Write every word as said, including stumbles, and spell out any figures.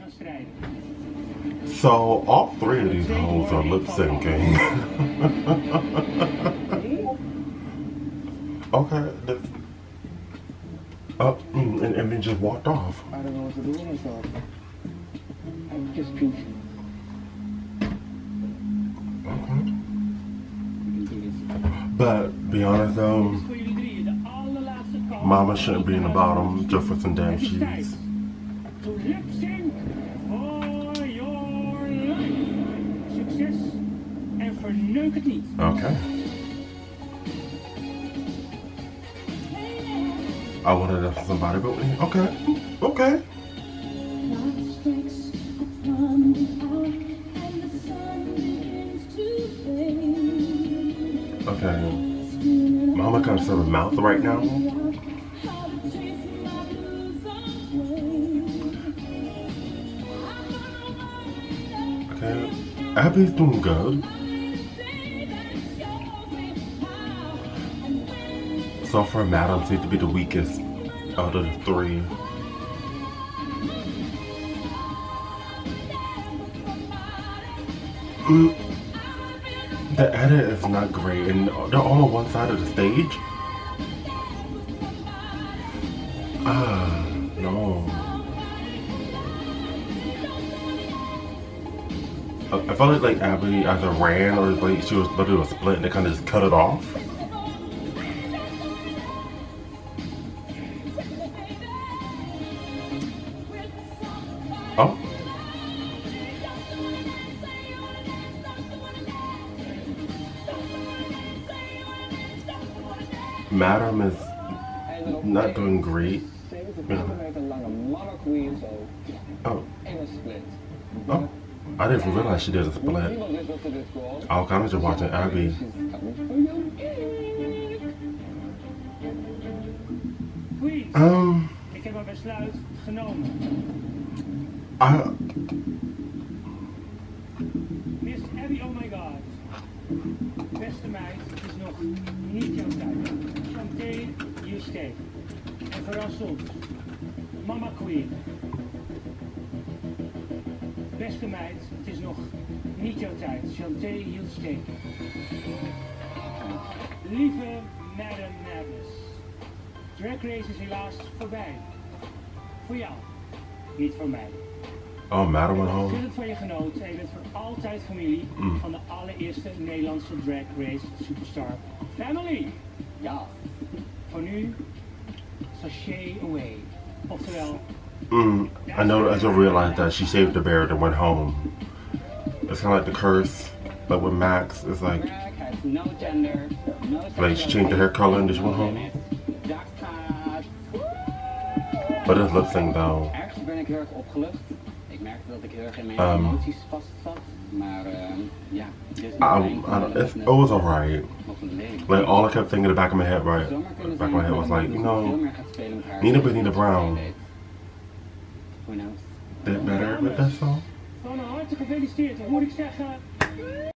So all three of these hoes are lip syncing. Okay, that's, oh, mm, and, and then just walked off. I don't know what to do with myself. I'm just goofy. Okay. But be honest though, Mama shouldn't be in the bottom just for some damn sheets. To lip sync for your life. Succes en verneuk het niet. Okay. I wanted to have somebody but okay. Okay. Okay. Mama kind of serve a mouth right now. Okay. Abby's doing good. So far, Madam seems to be the weakest out of the three. Mm. The edit is not great, and they're all on one side of the stage. Ah, no. I, I felt like, like Abby either ran or like she was about to do a split and they kind of just cut it off. Oh. Madam is not doing great. Yeah. Oh. Oh. I didn't realize she did a split. I was kind of just watching Abby. Um. I. Miss Abby, oh my god. Beste meid, het is nog niet jouw tijd. Chanté, you stay. En verras ons. Mama Queen. Beste meid, het is nog niet jouw tijd. Chanté, you stay. Lieve Madam Madness. Drag Race is helaas voorbij. Voor jou, niet voor mij. Oh, Madam went home. Ik vind het van je genoten en je bent voor altijd familie mm. van de allereerste Nederlandse Drag Race Superstar Family. Ja. Voor nu, sashay away. Oftewel. Mm, I know. I just realized that she shaved the beard and went home. It's kind of like the curse, but with Max, it's like, no gender, no like she changed her hair color and just went home. But it's lip sync though. Ergens ben ik heel erg opgelucht. Ik merkte dat ik heel erg in mijn um, emoties vast zat, maar uh, ja. I, I, it, it was alright. Like all I kept thinking in the back of my head, right? The back of my head was like, you know, Nina Benita Brown did better with that song. Van harte gefeliciteerd, hoor ik zeggen.